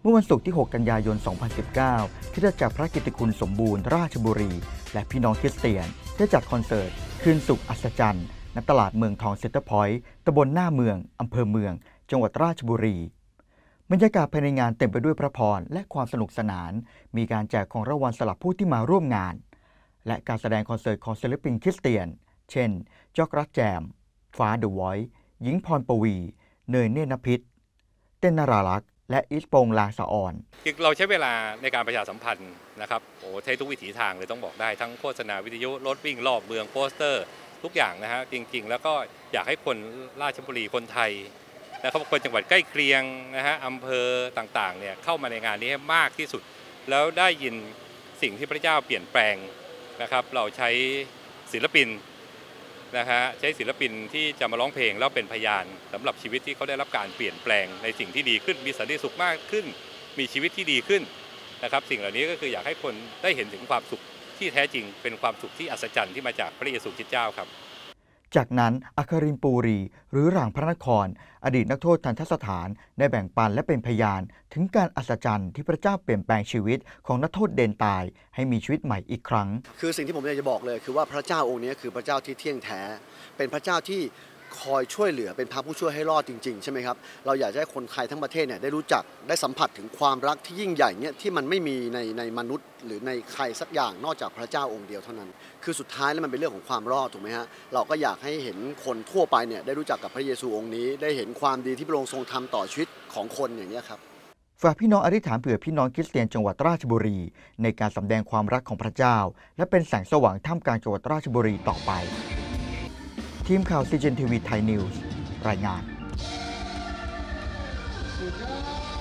มื่อวันศุกร์ที่ 6 กันยายน 2019 ที่ได้จัดพระกิตติคุณสมบูรณ์ราชบุรีและพี่น้องคริสเตียนได้จัดคอนเสิร์ตคืนสุขอัศจรรย์ณตลาดเมืองทองเซ็นเตอร์พอยต์ตำบลหน้าเมืองอำเภอเมืองจังหวัดราชบุรีบรรยากาศภายในงานเต็มไปด้วยพระพรและความสนุกสนานมีการแจกของรางวัลสำหรับผู้ที่มาร่วมงานและการแสดงคอนเสิร์ตของศิลปินคริสเตียนเช่นจอกรักแจมฟ้าเดอะวอยซ์หญิงพรปวีเนยเนตรพิษเต้นนาราลักษ์และอิสโปงลางสะออนเราใช้เวลาในการประชาสัมพันธ์นะครับใช้ทุกวิถีทางเลยต้องบอกได้ทั้งโฆษณาวิทยุรถวิ่งรอบเมืองโปสเตอร์ทุกอย่างนะฮะจริงๆแล้วก็อยากให้คนราชบุรีคนไทยนะครับคนจังหวัดใกล้เคียงนะฮะอำเภอต่างๆเนี่ยเข้ามาในงานนี้ให้มากที่สุดแล้วได้ยินสิ่งที่พระเจ้าเปลี่ยนแปลงนะครับเราใช้ศิลปินนะฮะใช้ศิลปินที่จะมาร้องเพลงแล้วเป็นพยานสำหรับชีวิตที่เขาได้รับการเปลี่ยนแปลงในสิ่งที่ดีขึ้นมีสันติสุขมากขึ้นมีชีวิตที่ดีขึ้นนะครับสิ่งเหล่านี้ก็คืออยากให้คนได้เห็นถึงความสุขที่แท้จริงเป็นความสุขที่อัศจรรย์ที่มาจากพระเยซูคริสต์เจ้าครับจากนั้นอัครินทร์ปูรีหรือหลังพระนครอดีตนักโทษทันทสถานได้แบ่งปันและเป็นพยานถึงการอัศจรรย์ที่พระเจ้าเปลี่ยนแปลงชีวิตของนักโทษเดนตายให้มีชีวิตใหม่อีกครั้งคือสิ่งที่ผมอยากจะบอกเลยคือว่าพระเจ้าองค์นี้คือพระเจ้าที่เที่ยงแท้เป็นพระเจ้าที่คอยช่วยเหลือเป็นพระผู้ช่วยให้รอดจริงๆใช่ไหมครับเราอยากให้คนไทยทั้งประเทศเนี่ยได้รู้จักได้สัมผัสถึงความรักที่ยิ่งใหญ่เนี่ยที่มันไม่มีในมนุษย์หรือในใครสักอย่างนอกจากพระเจ้าองค์เดียวเท่านั้นคือสุดท้ายแล้วมันเป็นเรื่องของความรอดถูกไหมฮะเราก็อยากให้เห็นคนทั่วไปเนี่ยได้รู้จักกับพระเยซูองค์นี้ได้เห็นความดีที่พระองค์ทรงทำต่อชีวิตของคนอย่างนี้ครับฝากพี่น้องอธิษฐานเผื่อพี่น้องคริสเตียนจังหวัดราชบุรีในการสำแดงความรักของพระเจ้าและเป็นแสงสว่างท่ามกลางจังหวัดราชบุรีต่อไปทีมข่าว CGN TV Thai News รายงาน